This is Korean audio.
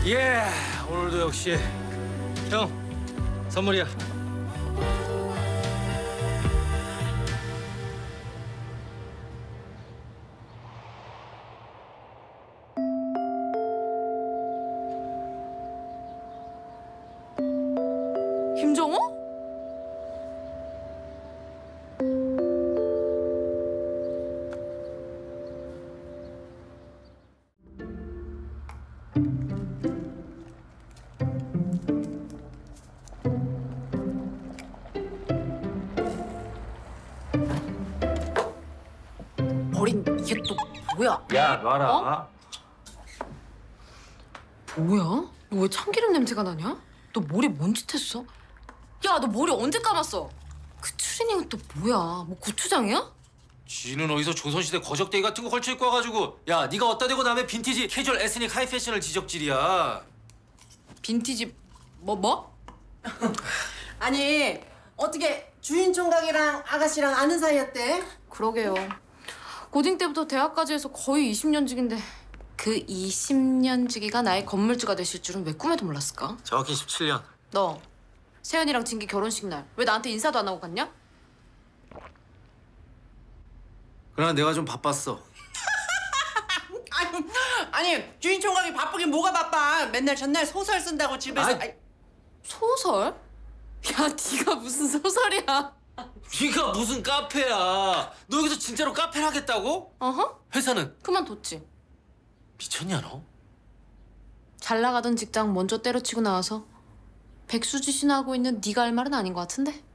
예, 오늘도 역시 형 선물이야. 김정호? 머린 이게 또 뭐야? 야, 놔라. 어? 뭐야? 너 왜 참기름 냄새가 나냐? 너 머리 뭔 짓 했어? 야, 너 머리 언제 감았어? 그 추리닝은 또 뭐야? 뭐 고추장이야? 쥐는 어디서 조선시대 거적대기 같은 거 걸쳐 입고 와가지고. 야, 네가 어디다 대고 남의 빈티지 캐주얼 에스닉 하이 패션을 지적질이야. 빈티지 뭐? 아니 어떻게 주인 총각이랑 아가씨랑 아는 사이였대? 그러게요. 고딩 때부터 대학까지 해서 거의 20년직인데 그 20년지기가 나의 건물주가 되실 줄은 왜 꿈에도 몰랐을까? 정확히 17년. 너 세연이랑 진기 결혼식 날 왜 나한테 인사도 안 하고 갔냐? 그러나 내가 좀 바빴어. 아니 주인 총각이 바쁘긴 뭐가 바빠. 맨날 전날 소설 쓴다고 집에서. 아이. 소설? 야, 네가 무슨 소설이야? 네가 무슨 카페야. 너 여기서 진짜로 카페를 하겠다고? 어허? 회사는? 그만뒀지. 미쳤냐 너? 잘 나가던 직장 먼저 때려치고 나와서 백수짓이나 하고 있는 네가 할 말은 아닌 것 같은데?